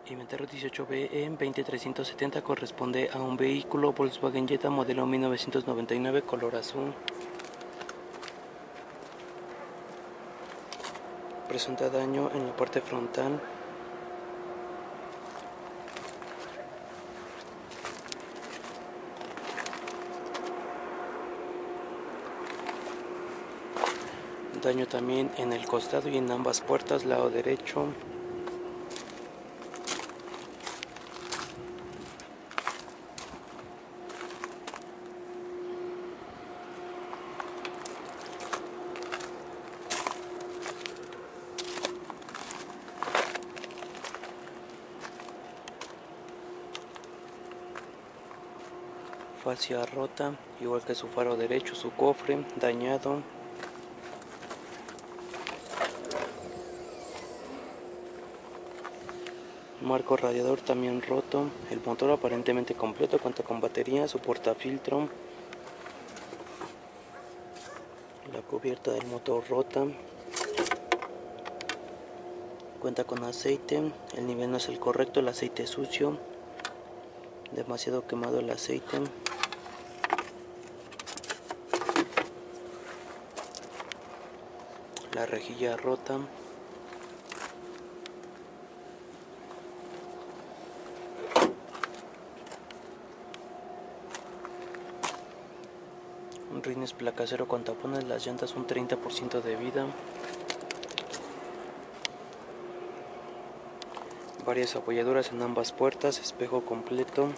Inventario 18BE 20370 corresponde a un vehículo Volkswagen Jetta modelo 1999 color azul. Presenta daño en la parte frontal. Daño también en el costado y en ambas puertas, lado derecho. Fascia rota, igual que su faro derecho, su cofre dañado. Marco radiador también roto. El motor aparentemente completo, cuenta con batería, su portafiltro. La cubierta del motor rota. Cuenta con aceite, el nivel no es el correcto, el aceite es sucio. Demasiado quemado el aceite. La rejilla rota. Rines placa cero con tapones, las llantas un 30% de vida. Varias apoyaduras en ambas puertas, espejo completo.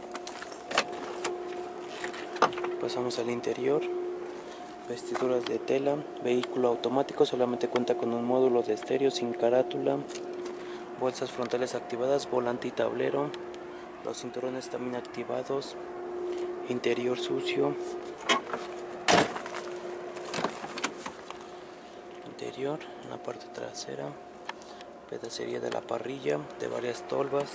Pasamos al interior. Vestiduras de tela, vehículo automático, solamente cuenta con un módulo de estéreo sin carátula. Bolsas frontales activadas, volante y tablero. Los cinturones también activados. Interior sucio. Interior, en la parte trasera. Pedacería de la parrilla, de varias tolvas.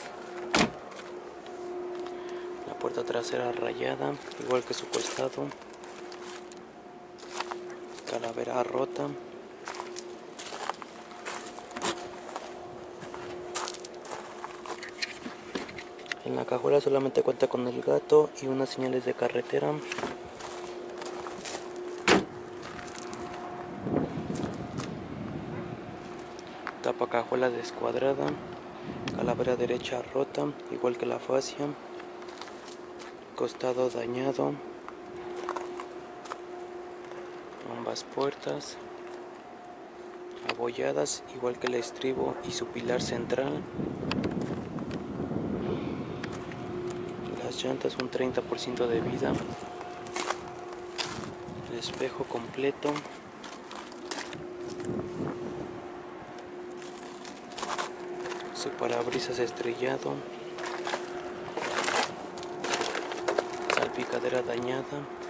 La puerta trasera rayada, igual que su costado. Calavera rota. En la cajuela solamente cuenta con el gato y unas señales de carretera. Tapa cajuela descuadrada. Calavera derecha rota, igual que la fascia. Costado dañado. Ambas puertas abolladas, igual que el estribo y su pilar central. Las llantas un 30% de vida. El espejo completo. Su parabrisas estrellado. Salpicadera dañada.